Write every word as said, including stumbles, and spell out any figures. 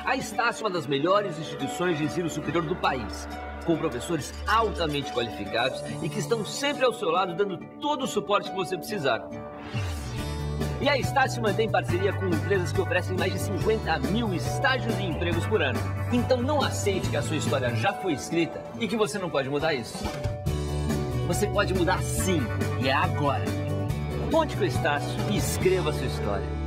A Estácio é uma das melhores instituições de ensino superior do país, com professores altamente qualificados e que estão sempre ao seu lado dando todo o suporte que você precisar. E a Estácio mantém parceria com empresas que oferecem mais de cinquenta mil estágios e empregos por ano. Então não aceite que a sua história já foi escrita e que você não pode mudar isso. Você pode mudar sim, e é agora. Conte com o Estácio e escreva a sua história.